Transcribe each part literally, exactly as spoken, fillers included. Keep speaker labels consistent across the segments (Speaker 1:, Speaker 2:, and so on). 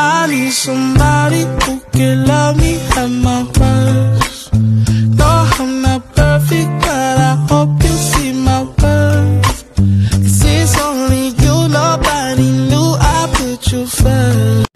Speaker 1: I need somebody who can love me at my worst. No, I'm not perfect, but I hope you see my worth. 'Cause it's only you, nobody knew I put you first.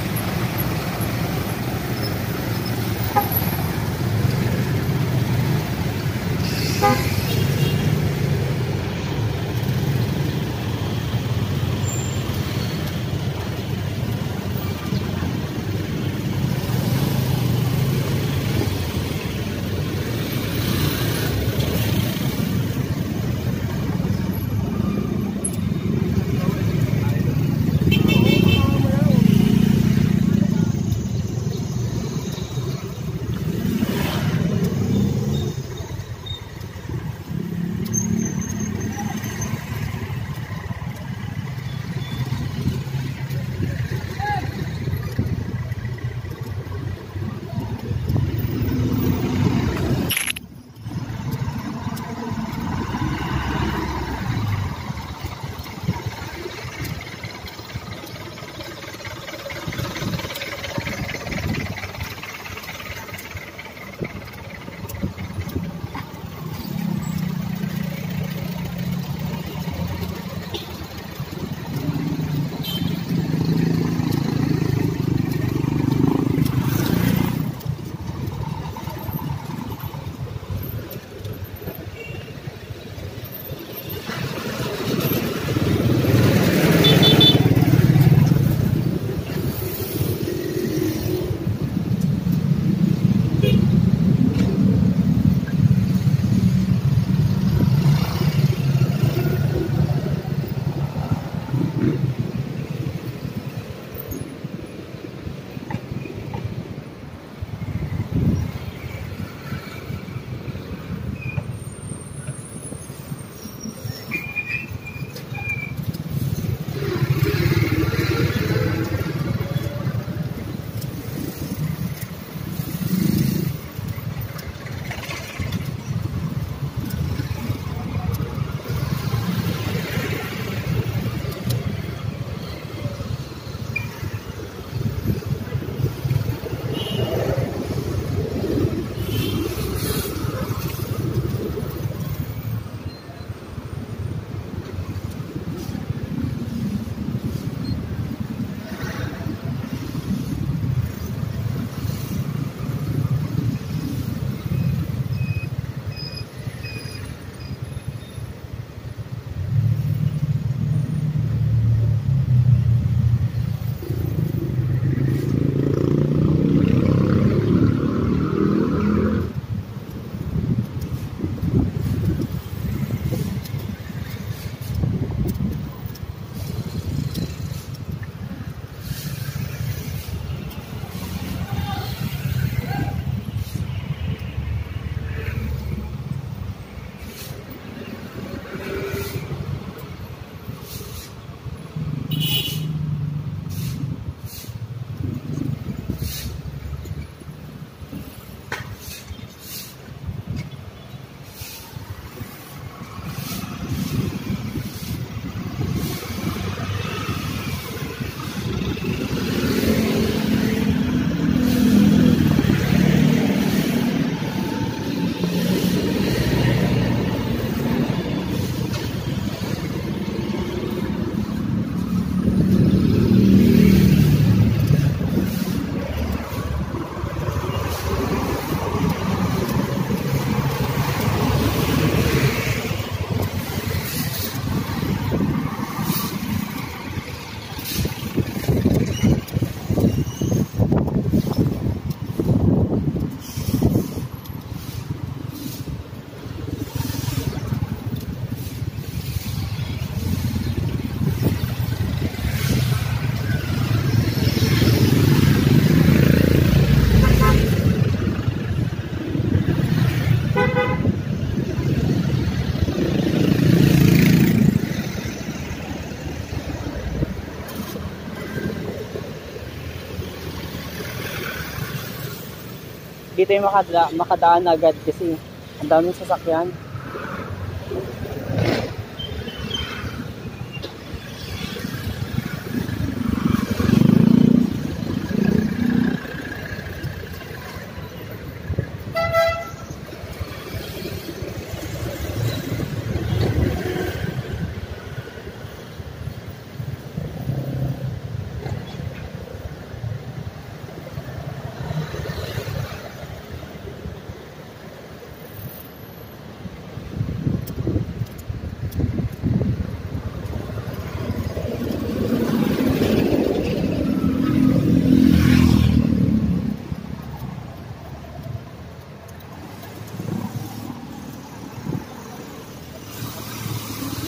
Speaker 2: dito yung makada makadaan agad kasi ang daming sasakyan.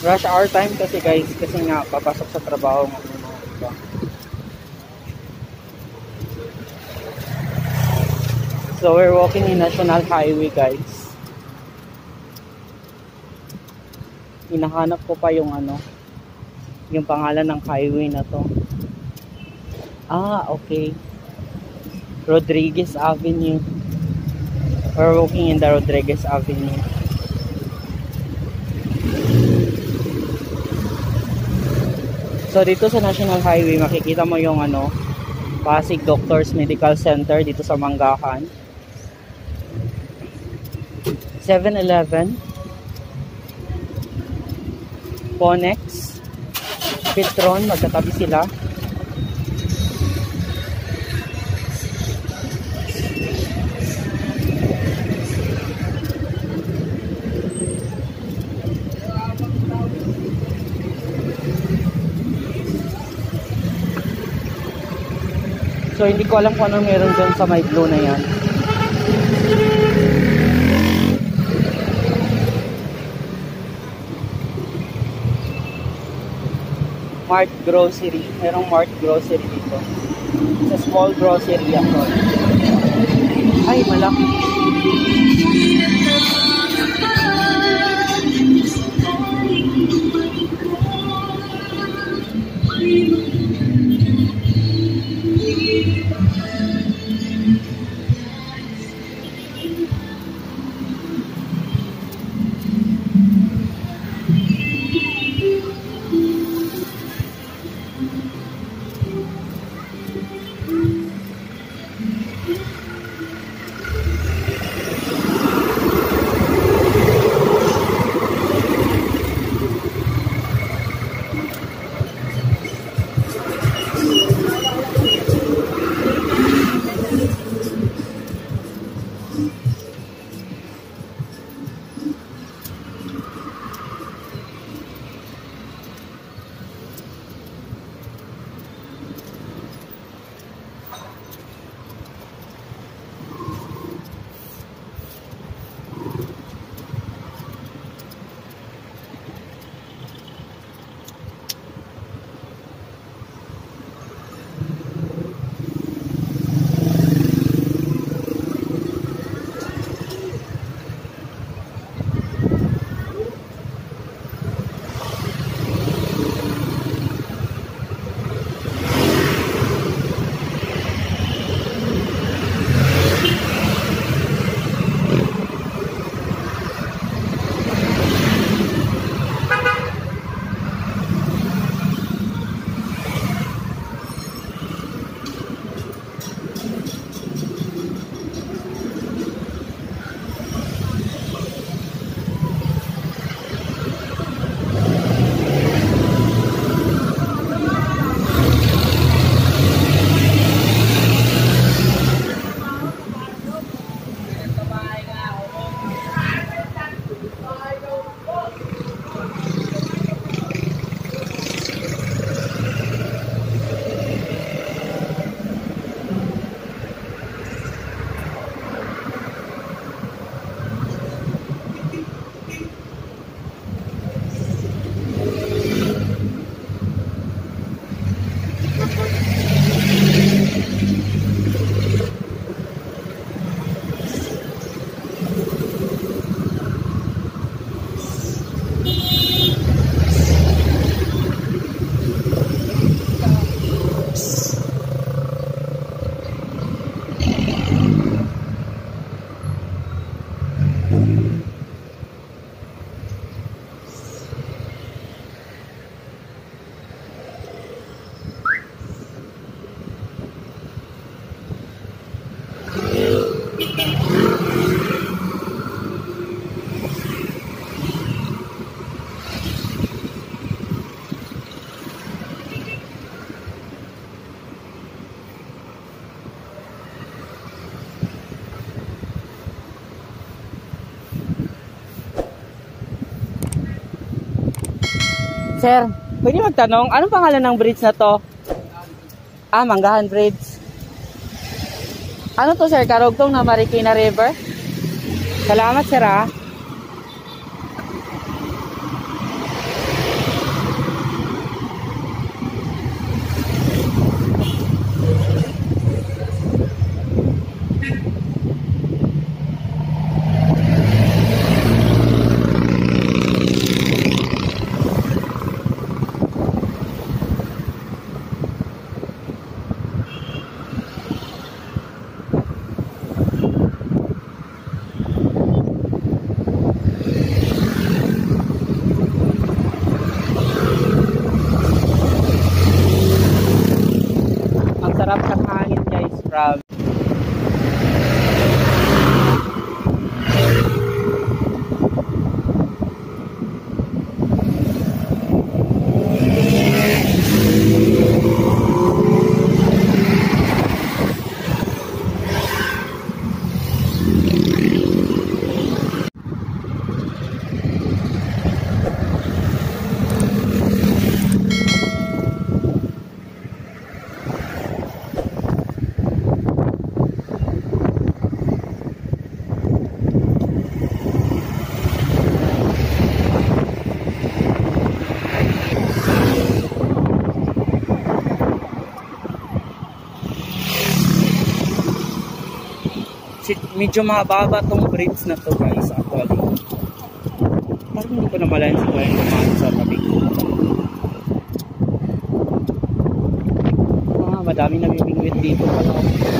Speaker 2: Rush hour time kasi guys, kasi nga papasok sa trabaho ng mga iba. So we're walking in National Highway guys. Hinahanap ko pa yung ano, yung pangalan ng highway na to. Ah, okay. Rodriguez Avenue. We're walking in the Rodriguez Avenue. So dito sa National Highway makikita mo yung ano, Pasig Doctors Medical Center dito sa Manggahan. seven eleven, Ponex, Petron, magkatabi sila. So hindi ko alam kung ano meron dyan sa may blue na yan. Mart Grocery. Merong Mart Grocery dito. It's a small grocery ako. Ay, malaki. Sir, pwede magtanong, anong pangalan ng bridge na to? Ah, Manggahan Bridge. Ano to sir, karugtong na Marikina River? Salamat sir ah. Medyo mahaba tong bridge na to guys actually. Parang hindi ko na malayan si Glenn kumain sa tabi ko. Ah, madami namimingwit dito pala.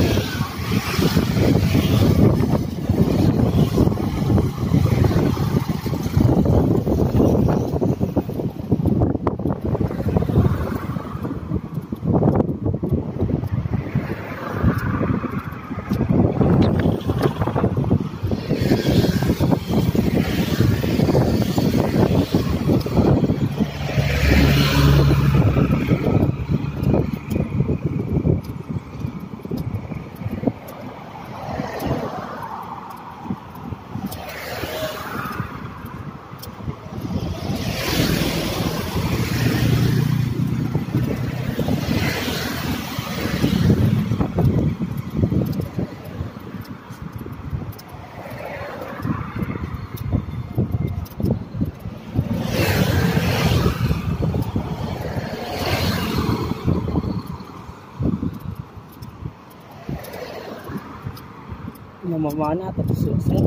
Speaker 2: Namamana tapos susay.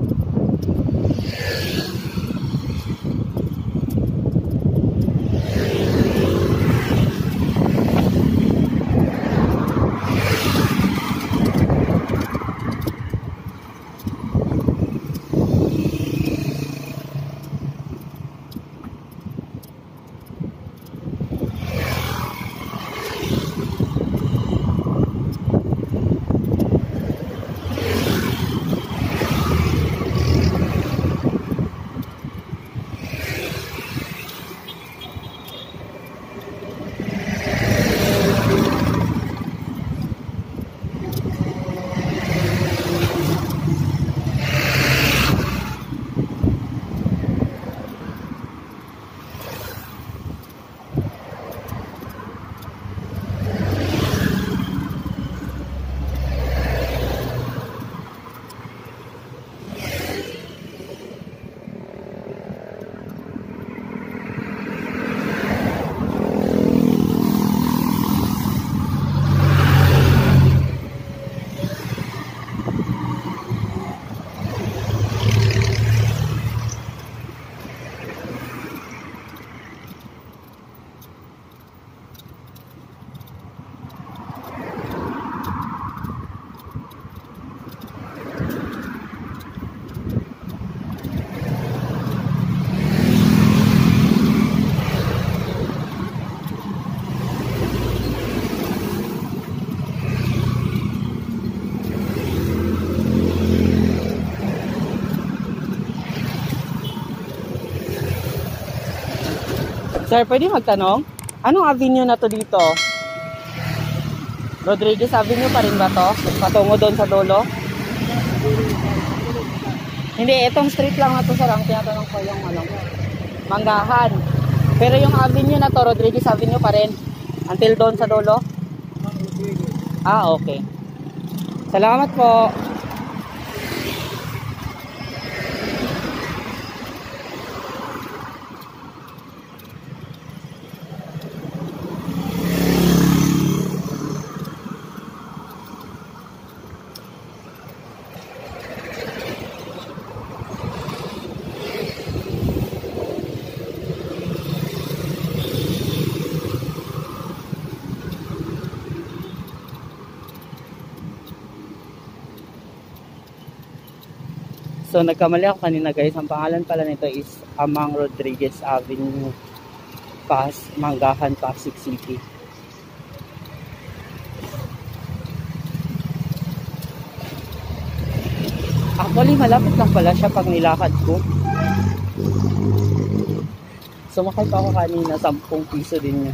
Speaker 2: Sir, pwede magtanong? Anong avenue na to dito? Rodriguez Avenue pa rin ba to? Patungo doon sa dulo? Hindi, itong street lang na to sir. Ang tinatanong ko yung ano, Manggahan. Pero yung avenue na to, Rodriguez Avenue pa rin? Until doon sa dulo? Ah, okay. Salamat po. So nagkamali ako kanina guys, ang pangalan pala nito is Amang Rodriguez Avenue, Pas, Manggahan, Pasig City. Actually malapit lang pala siya pag nilakad ko. Sumakay pa ako kanina, sampung piso din niya.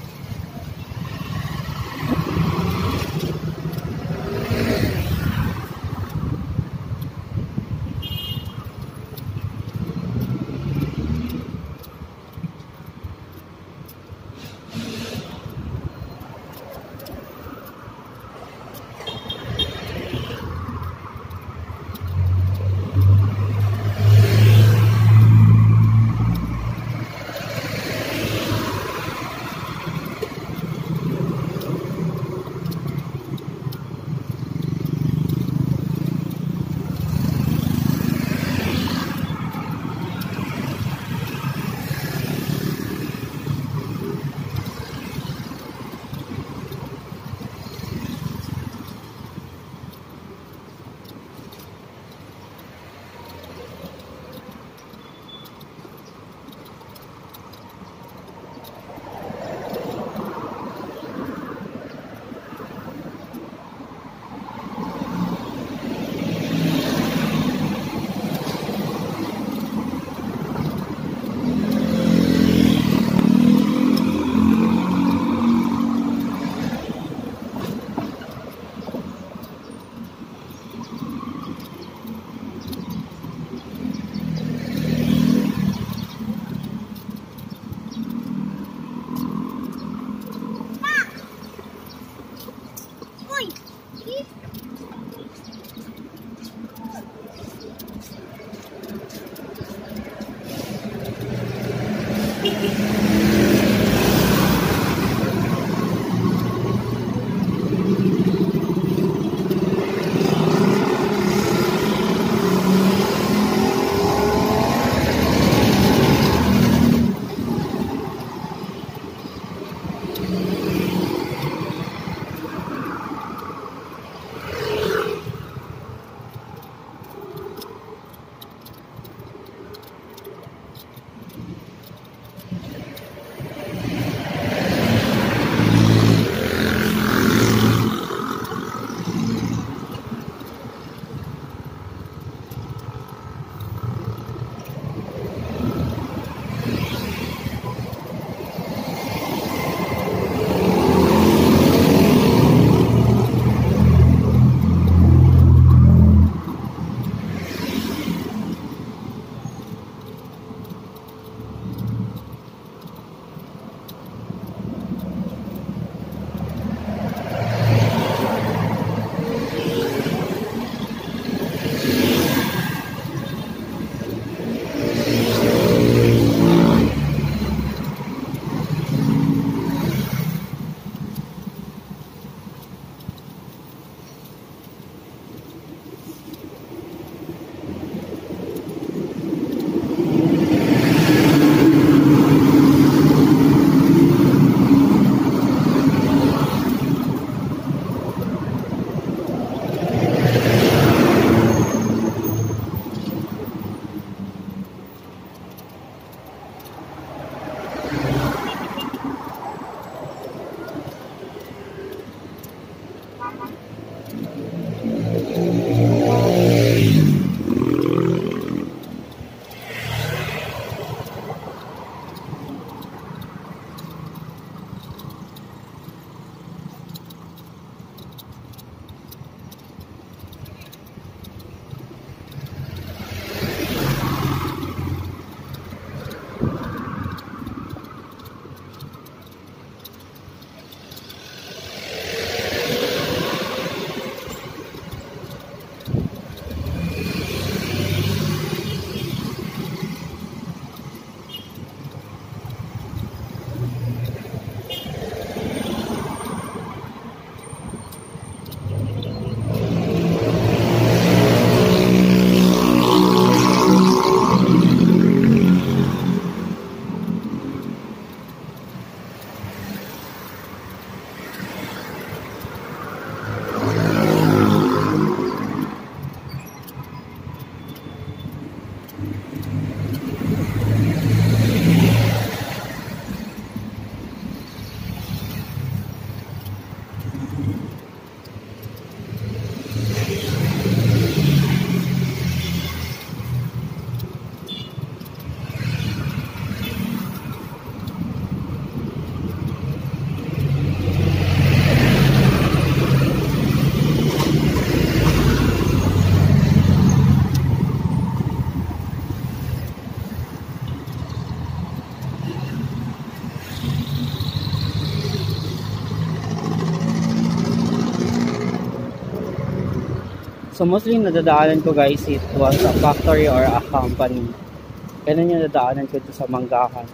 Speaker 2: So mostly nadadaanan ko guys, it was a factory or a company. Ganun yung nadaanan ko dito sa Manggahan.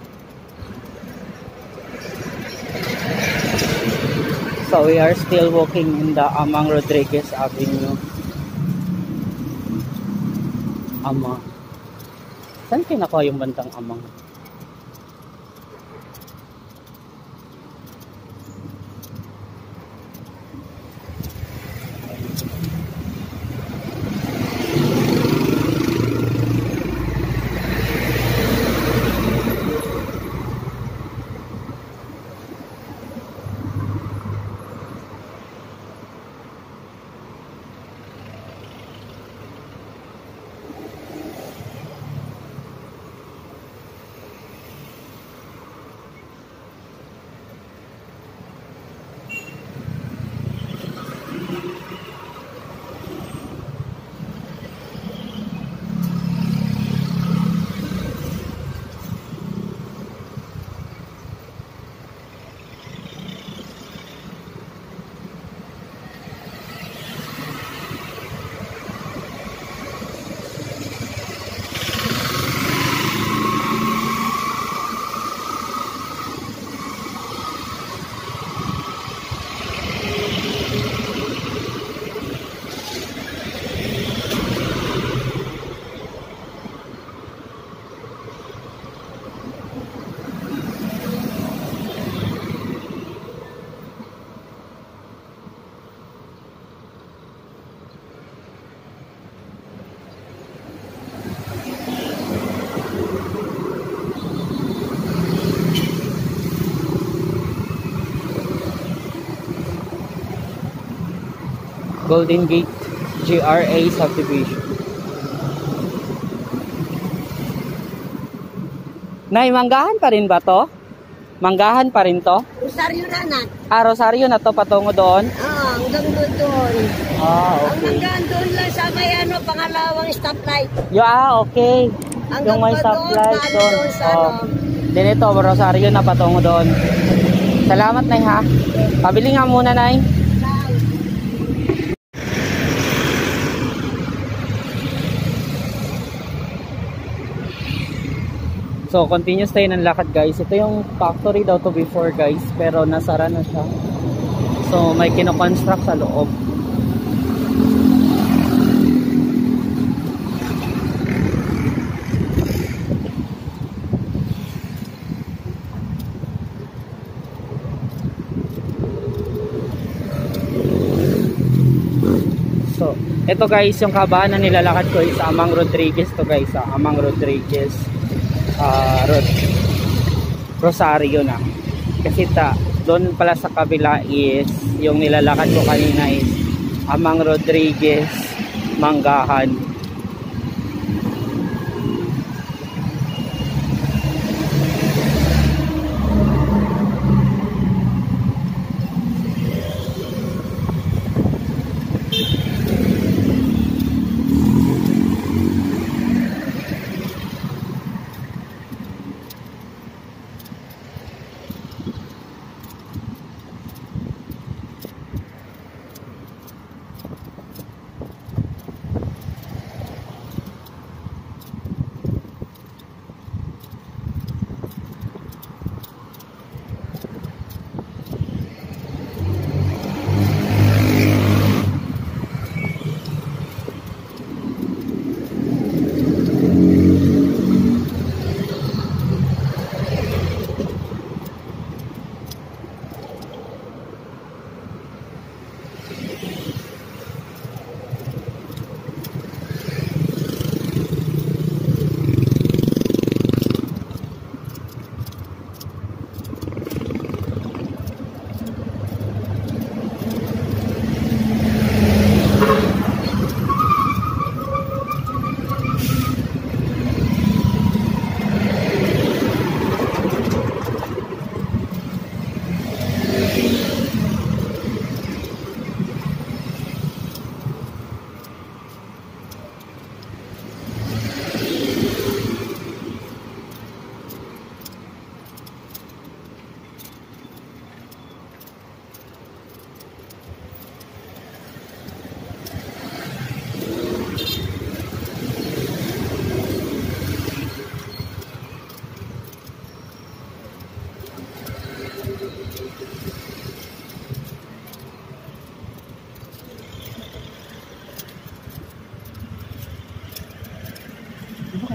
Speaker 2: So we are still walking in the Amang Rodriguez Avenue. Amang. Saan kinakuha yung bantang Amang? Golden Gate G R A subdivision. Nay, Manggahan pa rin ba to? Manggahan pa rin to?
Speaker 3: Rosario na na.
Speaker 2: Ah, Rosario na to, patungo doon?
Speaker 3: Ah, hanggang doon doon.
Speaker 2: Ah,
Speaker 3: Ang
Speaker 2: okay.
Speaker 3: hanggang doon lang sa may ano, pangalawang stoplight.
Speaker 2: Yo, ah, okay.
Speaker 3: Hanggang
Speaker 2: Yung may
Speaker 3: pa
Speaker 2: stoplight
Speaker 3: paano
Speaker 2: doon.
Speaker 3: doon sa
Speaker 2: Oh.
Speaker 3: ano.
Speaker 2: Din ito, Rosario na patungo doon. Salamat, Nay, ha? Pabili nga muna, Nay.
Speaker 3: Lang.
Speaker 2: So, continuous tayo ng lakad, guys. Ito yung factory daw to before, guys. Pero nasara na siya. So, may kinoconstruct sa loob. So, ito guys, yung kabahan na nilalakad ko is Amang Rodriguez to guys. Ah, Amang Rodriguez. Uh, Rod Rosario na. Kasi ta, doon pala sa kabila is yung nilalakad ko kanina is Amang Rodriguez Manggahan.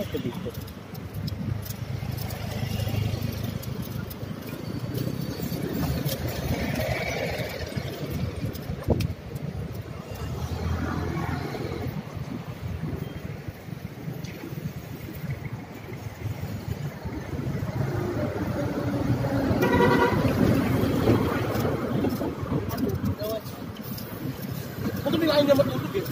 Speaker 2: dito dito.
Speaker 4: Ano binain niya matulog eh?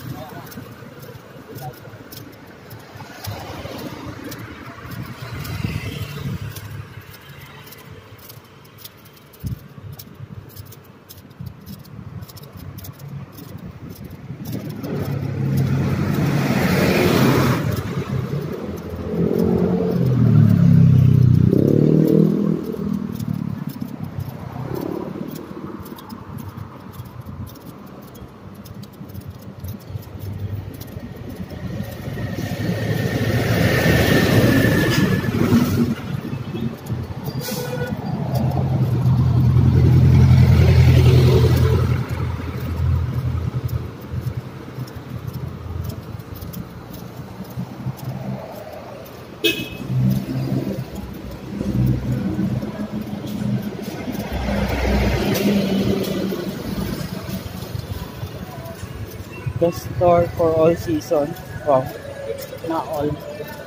Speaker 2: The store for all season. Wow. Not all.